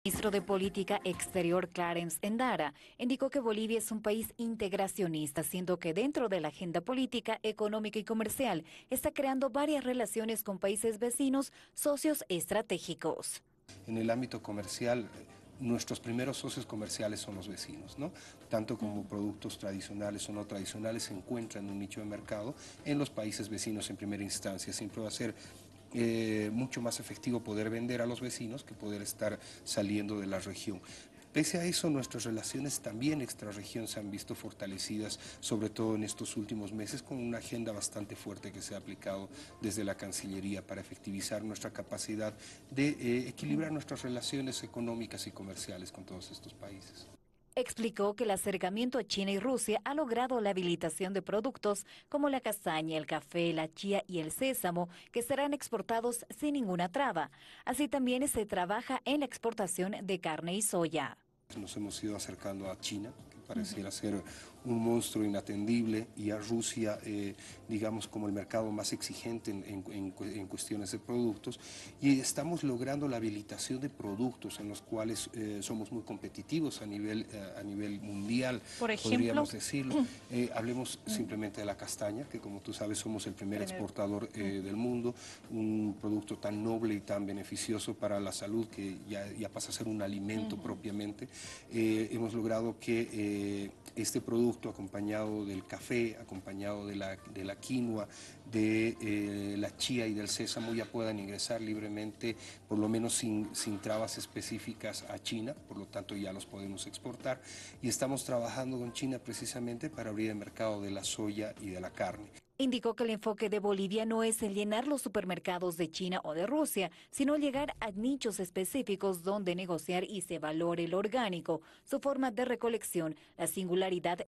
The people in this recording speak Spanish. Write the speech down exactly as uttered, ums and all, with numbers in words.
El ministro de Política Exterior Clarence Endara indicó que Bolivia es un país integracionista, siendo que dentro de la agenda política, económica y comercial está creando varias relaciones con países vecinos, socios estratégicos. En el ámbito comercial, nuestros primeros socios comerciales son los vecinos, ¿no? Tanto como productos tradicionales o no tradicionales se encuentran en un nicho de mercado en los países vecinos en primera instancia. Siempre va a ser eh, mucho más efectivo poder vender a los vecinos que poder estar saliendo de la región. Pese a eso, nuestras relaciones también extrarregión se han visto fortalecidas, sobre todo en estos últimos meses, con una agenda bastante fuerte que se ha aplicado desde la Cancillería para efectivizar nuestra capacidad de eh, equilibrar nuestras relaciones económicas y comerciales con todos estos países. Explicó que el acercamiento a China y Rusia ha logrado la habilitación de productos como la castaña, el café, la chía y el sésamo, que serán exportados sin ninguna traba. Así también se trabaja en la exportación de carne y soya. Nos hemos ido acercando a China, que pareciera ser un monstruo inatendible, y a Rusia, eh, digamos, como el mercado más exigente en, en, en cuestiones de productos, y estamos logrando la habilitación de productos en los cuales eh, somos muy competitivos a nivel, eh, a nivel mundial, Por ejemplo, podríamos decirlo. Eh, hablemos simplemente de la castaña, que como tú sabes somos el primer exportador eh, del mundo, un producto tan noble y tan beneficioso para la salud que ya, ya pasa a ser un alimento uh-huh. propiamente. Eh, hemos logrado que eh, este producto, acompañado del café, acompañado de la, de la quinoa, de eh, la chía y del sésamo, ya puedan ingresar libremente, por lo menos sin, sin trabas específicas a China, por lo tanto ya los podemos exportar, y estamos trabajando con China precisamente para abrir el mercado de la soya y de la carne. Indicó que el enfoque de Bolivia no es el llenar los supermercados de China o de Rusia, sino llegar a nichos específicos donde negociar y se valore el orgánico, su forma de recolección, la singularidad